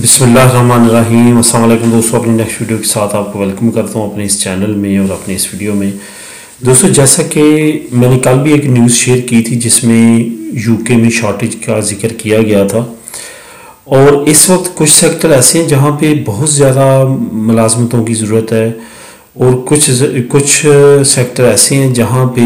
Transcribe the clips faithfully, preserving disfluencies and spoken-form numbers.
बिस्मिल्लाहिर्रहमानिर्रहीम। अस्सलाम वालेकुम दोस्तों, अपनी नेक्स्ट वीडियो के साथ आपको वेलकम करता हूँ अपने इस चैनल में और अपने इस वीडियो में। दोस्तों, जैसा कि मैंने कल भी एक न्यूज़ शेयर की थी जिसमें यूके में शॉर्टेज का जिक्र किया गया था, और इस वक्त कुछ सेक्टर ऐसे हैं जहाँ पे बहुत ज़्यादा मुलाजमतों की ज़रूरत है, और कुछ कुछ सेक्टर ऐसे हैं जहाँ पे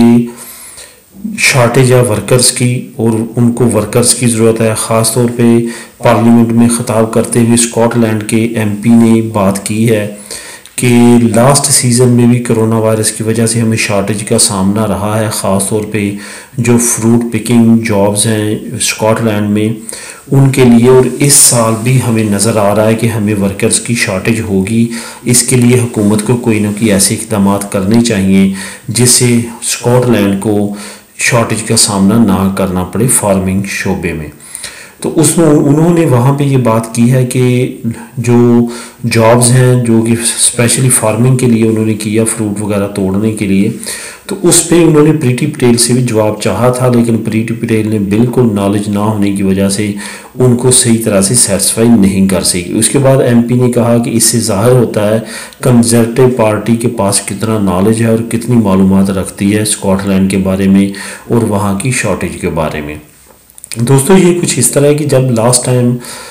शॉर्टेज है वर्कर्स की और उनको वर्कर्स की ज़रूरत है। ख़ास तौर पे पार्लियामेंट में ख़िताब करते हुए स्कॉटलैंड के एमपी ने बात की है कि लास्ट सीज़न में भी कोरोना वायरस की वजह से हमें शॉर्टेज का सामना रहा है। ख़ास तौर पे जो फ्रूट पिकिंग जॉब्स हैं स्कॉटलैंड में उनके लिए, और इस साल भी हमें नज़र आ रहा है कि हमें वर्कर्स की शॉर्टेज होगी। इसके लिए हुकूमत को कोई ना कोई ऐसे इक़दाम करने चाहिए जिससे स्कॉटलैंड को शॉर्टेज का सामना ना करना पड़े फार्मिंग शोबे में। तो उसमें उन्होंने वहाँ पे ये बात की है कि जो जॉब्स हैं जो कि स्पेशली फार्मिंग के लिए उन्होंने किया, फ्रूट वगैरह तोड़ने के लिए, तो उस पे उन्होंने प्रीति पटेल से भी जवाब चाहा था, लेकिन प्रीति पटेल ने बिल्कुल नॉलेज ना होने की वजह से उनको सही तरह से सेटिस्फाई नहीं कर सकी। उसके बाद एमपी ने कहा कि इससे जाहिर होता है कंजर्वेटिव पार्टी के पास कितना नॉलेज है और कितनी मालूमात रखती है स्कॉटलैंड के बारे में और वहाँ की शॉर्टेज के बारे में। दोस्तों, ये कुछ इस तरह है कि जब लास्ट टाइम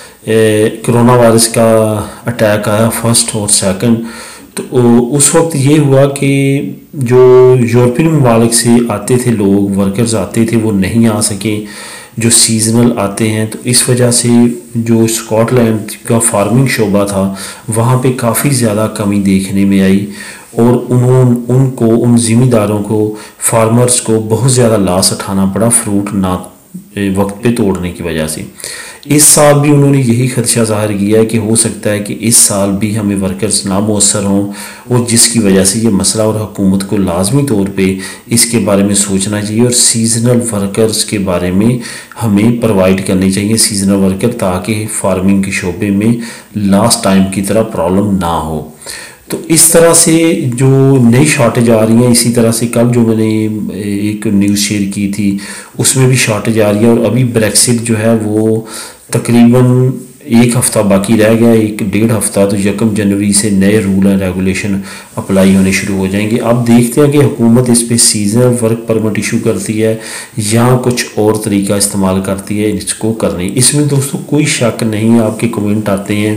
कोरोना वायरस का अटैक आया फर्स्ट और सेकंड, तो उस वक्त ये हुआ कि जो यूरोपियन ममालिक से आते थे लोग, वर्कर्स आते थे, वो नहीं आ सके, जो सीजनल आते हैं। तो इस वजह से जो स्कॉटलैंड का फार्मिंग शोबा था वहाँ पे काफ़ी ज़्यादा कमी देखने में आई, और उन्होंने उनको उन ज़िम्मेदारों को, फार्मर्स को बहुत ज़्यादा लॉस उठाना पड़ा फ्रूट ना वक्त पे तोड़ने की वजह से। इस साल भी उन्होंने यही खदशा ज़ाहिर किया है कि हो सकता है कि इस साल भी हमें वर्कर्स ना मुयसर हों, और जिसकी वजह से ये मसला, और हुकूमत को लाजमी तौर पे इसके बारे में सोचना चाहिए और सीजनल वर्कर्स के बारे में हमें प्रोवाइड करने चाहिए सीजनल वर्कर, ताकि फार्मिंग के शोबे में लास्ट टाइम की तरह प्रॉब्लम ना हो। तो इस तरह से जो नई शॉर्टेज आ रही है, इसी तरह से कल जो मैंने एक न्यूज़ शेयर की थी उसमें भी शॉर्टेज आ रही है, और अभी ब्रेक्सिट जो है वो तकरीबन एक हफ़्ता बाकी रह गया, एक डेढ़ हफ़्ता। तो यकम जनवरी से नए रूल एंड रेगुलेशन अप्लाई होने शुरू हो जाएंगे। अब देखते हैं कि हुकूमत इस पर सीजनल वर्क परमिट इशू करती है या कुछ और तरीका इस्तेमाल करती है इसको करने। इसमें दोस्तों कोई शक नहीं, आपके कमेंट आते हैं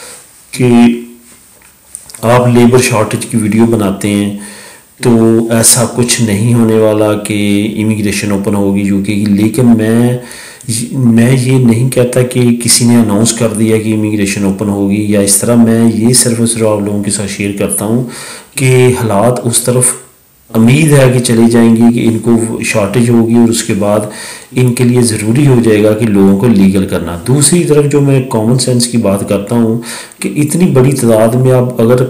कि आप लेबर शॉर्टेज की वीडियो बनाते हैं, तो ऐसा कुछ नहीं होने वाला कि इमिग्रेशन ओपन होगी यूके की। लेकिन मैं मैं ये नहीं कहता कि किसी ने अनाउंस कर दिया कि इमिग्रेशन ओपन होगी या इस तरह। मैं ये सिर्फ और सिर्फ आप लोगों के साथ शेयर करता हूँ कि हालात उस तरफ उम्मीद है कि चली जाएंगी कि इनको शॉर्टेज होगी, और उसके बाद इनके लिए ज़रूरी हो जाएगा कि लोगों को लीगल करना। दूसरी तरफ जो मैं कॉमन सेंस की बात करता हूँ कि इतनी बड़ी तादाद में आप अगर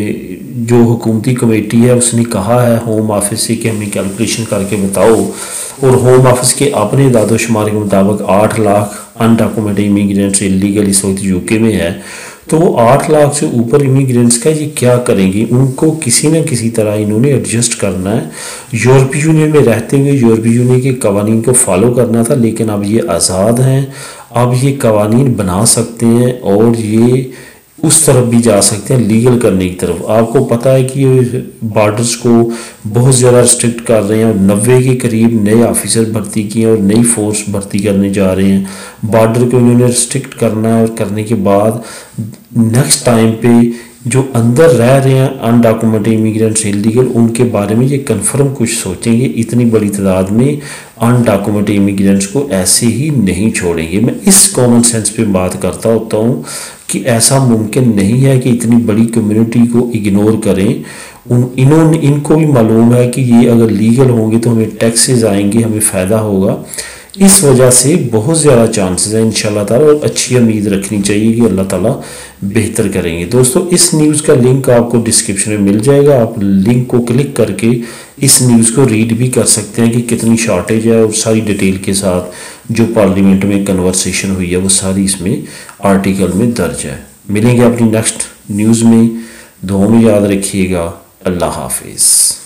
जो हुकूमती कमेटी है उसने कहा है होम ऑफिस से कि हमें कैलकुलेशन करके बताओ, और होम ऑफिस के अपने दादोशुमार के मुताबिक आठ लाख अनडॉक्यूमेंटेड इमिग्रेंट्स इलीगल इस वक्त यूके में है, तो वो आठ लाख से ऊपर इमिग्रेंट्स का ये क्या करेंगे? उनको किसी न किसी तरह इन्होंने एडजस्ट करना है। यूरोपीय यूनियन में रहते हुए यूरोपीय यूनियन के कवानीन को फॉलो करना था, लेकिन अब ये आज़ाद हैं, अब ये कवानीन बना सकते हैं और ये उस तरफ भी जा सकते हैं लीगल करने की तरफ। आपको पता है कि ये बॉर्डर्स को बहुत ज़्यादा रिस्ट्रिक्ट कर रहे हैं, और नब्बे के करीब नए ऑफिसर भर्ती किए और नई फोर्स भर्ती करने जा रहे हैं। बॉर्डर को उन्होंने रिस्ट्रिक्ट करना है, और करने के बाद नेक्स्ट टाइम पे जो अंदर रह रहे हैं अनडॉक्यूमेंटेड इमिग्रेंट्स इलीगल, उनके बारे में ये कंफर्म कुछ सोचेंगे। इतनी बड़ी तादाद में अनडॉक्यूमेंटेड इमिग्रेंट्स को ऐसे ही नहीं छोड़ेंगे। मैं इस कॉमन सेंस पे बात करता होता हूँ कि ऐसा मुमकिन नहीं है कि इतनी बड़ी कम्युनिटी को इग्नोर करें। उन इन्होंने इनको भी मालूम है कि ये अगर लीगल होंगे तो हमें टैक्सेस आएंगे, हमें फ़ायदा होगा। इस वजह से बहुत ज़्यादा चांसेस हैं इंशाल्लाह ताला, और अच्छी उम्मीद रखनी चाहिए कि अल्लाह ताला बेहतर करेंगे। दोस्तों, इस न्यूज़ का लिंक आपको डिस्क्रिप्शन में मिल जाएगा, आप लिंक को क्लिक करके इस न्यूज़ को रीड भी कर सकते हैं कि कितनी शॉर्टेज है, और सारी डिटेल के साथ जो पार्लियामेंट में कन्वर्सेशन हुई है वो सारी इसमें आर्टिकल में दर्ज है। मिलेंगे अपनी नेक्स्ट न्यूज़ में, दुआ में याद रखिएगा। अल्लाह हाफिज़।